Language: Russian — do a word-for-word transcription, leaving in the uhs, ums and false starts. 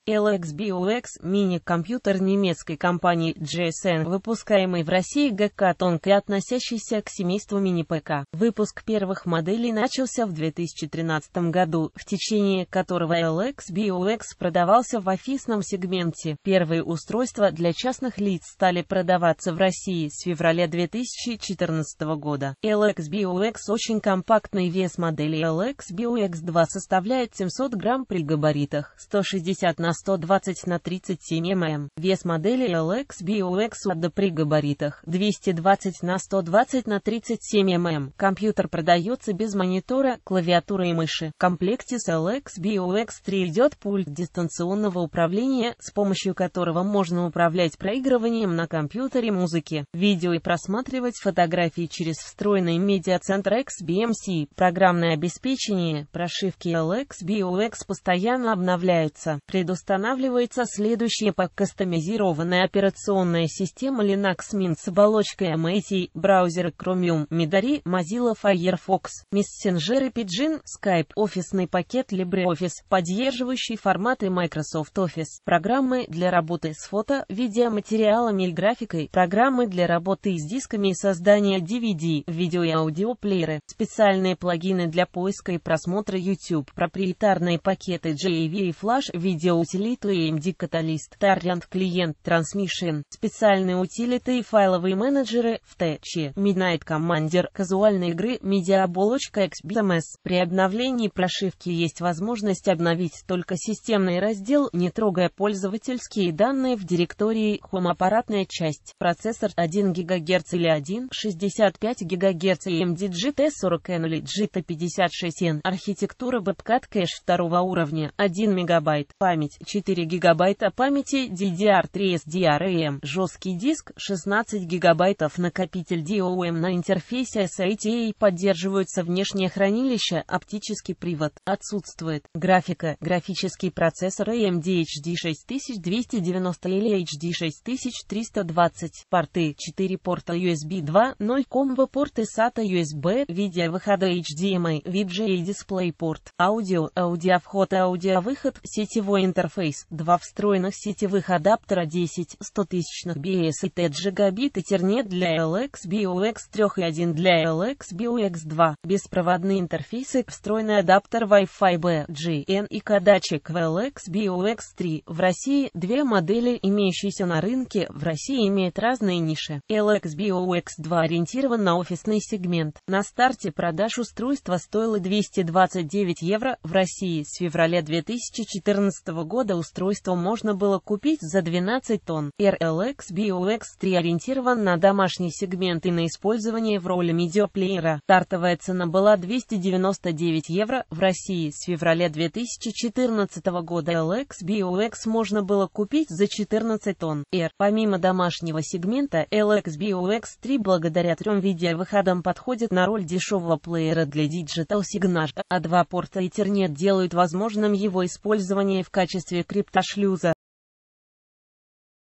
эл икс би о экс – мини-компьютер немецкой компании джи эс эн, выпускаемый в России Гакатон и относящийся к семейству мини-ПК. Выпуск первых моделей начался в две тысячи тринадцатом году, в течение которого эл икс би о экс продавался в офисном сегменте. Первые устройства для частных лиц стали продаваться в России с февраля две тысячи четырнадцатого года. эл икс би о экс очень компактный, вес модели эл икс би о экс два составляет семьсот грамм при габаритах сто шестьдесят на сто двадцать на тридцать семь миллиметров. Вес модели эл икс би о экс два при габаритах двести двадцать на сто двадцать на тридцать семь миллиметров. Компьютер продается без монитора, клавиатуры и мыши. В комплекте с эл икс би о экс три идет пульт дистанционного управления, с помощью которого можно управлять проигрыванием на компьютере музыки, видео и просматривать фотографии через встроенный медиацентр икс би эм си. Программное обеспечение, прошивки эл икс би о экс постоянно обновляются. Предустанавливается следующее: по кастомизированная операционная система Linux Mint с оболочкой эм эй ти, браузеры Chromium, Midori, Mozilla Firefox, мессенджеры Pidgin, Skype, офисный пакет LibreOffice, поддерживающий форматы Microsoft Office, программы для работы с фото, видеоматериалами и графикой, программы для работы с дисками и создания ди ви ди, видео и аудиоплееры, специальные плагины для поиска и просмотра YouTube, проприетарные пакеты джей эй ви и Flash, видеоутилиты и эм ди Catalyst, Tarrant клиент, Transmission, специальные утилиты и файловые менеджеры, эф ти чи, Midnight Commander, казуальные игры, медиа-оболочка икс би эм эс. При обновлении прошивки есть возможность обновить только системный раздел, не трогая пользовательские данные в директории Home. Аппаратная часть, процессор один гигагерц или один целых шестьдесят пять сотых гигагерца и эм ди джи ти сорок эн или джи ти пятьдесят шесть эн, архитектура Bobcat кэш второго уровня, один мегабайт, память, четыре гигабайта памяти ди ди ар три эс ди ар-эм, жесткий диск, шестнадцать гигабайтов, накопитель ди о эм на интерфейсе эс эй ти эй, поддерживаются внешнее хранилище, оптический привод отсутствует, графика, графический процессор эй эм ди эйч ди шесть тысяч двести девяносто или эйч ди шесть тысяч триста двадцать, порты, четыре порта ю эс би два точка ноль, комбо-порты сата ю эс би, видеовыхода эйч ди эм ай, ви джи эй DisplayPort, аудио, аудиовход, аудиовыход, сетевой интерфейс, два встроенных сетевых адаптера десять стотысячных би эс и тэ джигабит Ethernet для эл икс би о экс три и один для эл икс би о экс два, беспроводные интерфейсы, встроенный адаптер Wi-Fi би джи эн и датчик в эл икс би о экс три. В России две модели, имеющиеся на рынке, в России имеют разные ниши. эл икс би о экс два ориентирован на офисный сегмент. На старте продаж устройства стоило двести двадцать девять евро. В России с февраля две тысячи четырнадцатого года устройство можно было купить за двенадцать тонн. эл икс би о экс три ориентирован на домашний сегмент и на использование в роли медиаплеера. Стартовая цена была двести девяносто девять евро. В России с февраля две тысячи четырнадцатого года эл икс би о экс можно было купить за четырнадцать тонн. R. Помимо домашнего сегмента, эл икс би о экс три благодаря трем видеовыходам подходит на роль дешевого плеера для Digital Signal, а два порта Ethernet делают возможным его использование в качестве криптошлюза.